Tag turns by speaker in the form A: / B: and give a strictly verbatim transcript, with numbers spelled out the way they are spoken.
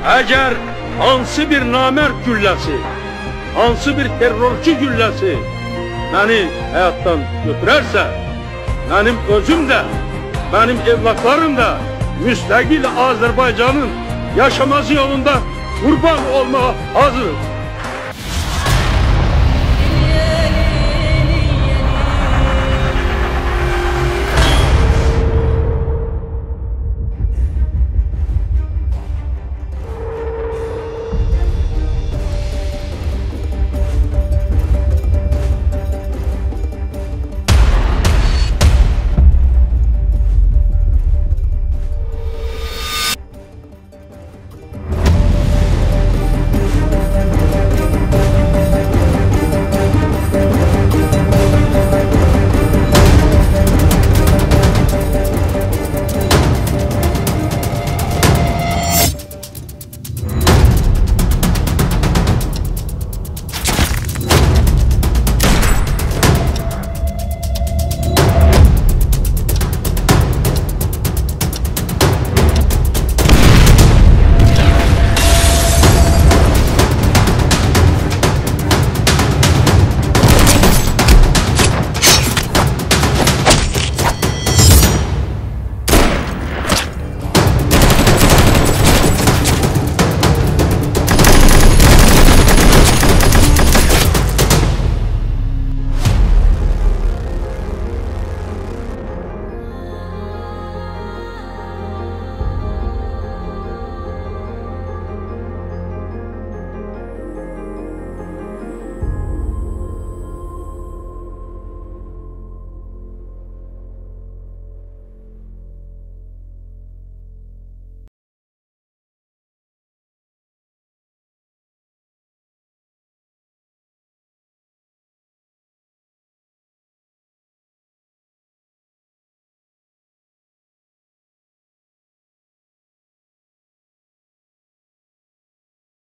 A: Əgər hansı bir namərd gülləsi, hansı bir terrorçu gülləsi məni həyatdan götürərsə, mənim özüm də, mənim evlatlarım da müstəqil Azərbaycanın yaşaması yolunda qurban olmağa hazırıq.